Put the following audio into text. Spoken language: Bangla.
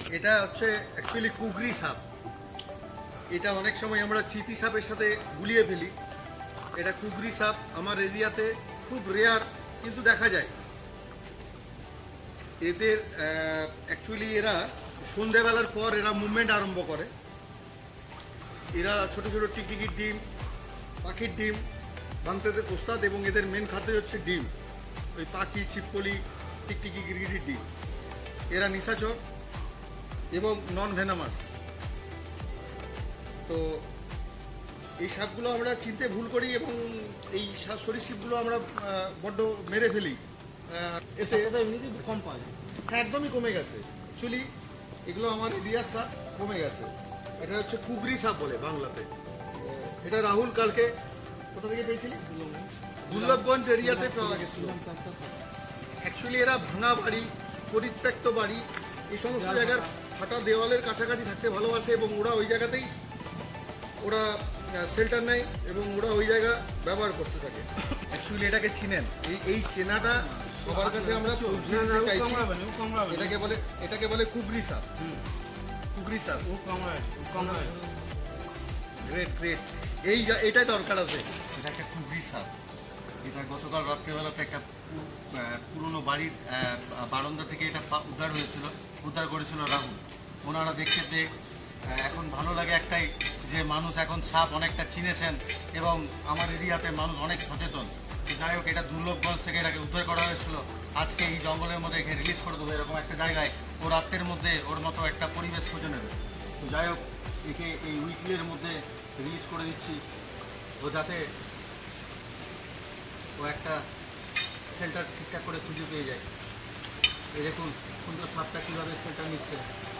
এটা হচ্ছে অ্যাকচুয়ালি কুগরি সাপ। এটা অনেক সময় আমরা চিতি সাপের সাথে গুলিয়ে ফেলি। এটা কুগরি সাপ আমার এরিয়াতে খুব রেয়ার, কিন্তু দেখা যায়। এদের অ্যাকচুয়ালি এরা সন্ধেবেলার পর এরা মুভমেন্ট আরম্ভ করে। এরা ছোট ছোট টিকটিকির ডিম, পাখির ডিম ভাঙতে ওস্তাদ, এবং এদের মেন খাদ্য হচ্ছে ডিম। ওই পাখি, ছিপকলি, টিকটিকি, গিরগিটির ডিম। এরা নিশাচর এবং নন ভেনামাস। তো এই সাপগুলো আমরা চিনতে ভুল করি, এবং এই সরীসৃপগুলো আমরা বড্ড মেরে ফেলি। এতে এমনিতেই কম পাওয়া যায়। হ্যাঁ, একদমই কমে গেছে। অ্যাকচুয়ালি এগুলো আমার এরিয়ার সাপ কমে গেছে। এটা হচ্ছে কুগরি সাপ বলে বাংলাতে। এটা রাহুল কালকে কোথা থেকে পেয়েছিলি? দুর্লভগঞ্জ এরিয়াতে পাওয়া গেছিল। অ্যাকচুয়ালি এরা ভাঙা বাড়ি, পরিত্যক্ত বাড়ি, এই সমস্ত জায়গার ফাটা দেওয়ালের কাছাকাছি থাকতে ভালোবাসে, এবং ওরা ওই জায়গাতেই ওরা শেল্টার নেয়, এবং ওরা ওই জায়গা ব্যবহার করতে থাকে। অ্যাকচুয়ালি এটাকে চিনেন, এই চেনাটা সবার কাছে আমরা পৌঁছে দিতে চাইছি। এটাকে বলে কুগরি সাপ। কুগরি সাপ গ্রেট গ্রেট। এইটাই দরকার আছে। এটা একটা কুগরি সাপ। এটা গতকাল রাত্রেবেলাতে একটা পুরনো বাড়ির বারান্দা থেকে এটা উদ্ধার করেছিল রাহুল। ওনারা দেখতে পেয়ে এখন ভালো লাগে একটাই, যে মানুষ এখন সাপ অনেকটা চিনেছেন, এবং আমার এরিয়াতে মানুষ অনেক সচেতন। যাই হোক, এটা দুর্লভগঞ্জ থেকে এটাকে উদ্ধার করা হয়েছিল। আজকে এই জঙ্গলের মধ্যে একে রিলিজ করে দেবো এরকম একটা জায়গায়। ও রাত্রের মধ্যে ওর মতো একটা পরিবেশ খুঁজে নেবে। তো যাই হোক, একে এই উইকলির মধ্যে রিলিজ করে দিচ্ছি, ও যাতে ও একটা শেল্টার ঠিকঠাক করে খুঁজে পেয়ে যায়। এই দেখুন সুন্দর সাপটা কীভাবে শেল্টার নিচ্ছে।